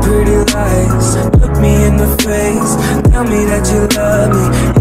pretty lies. Look me in the face, tell me that you love me.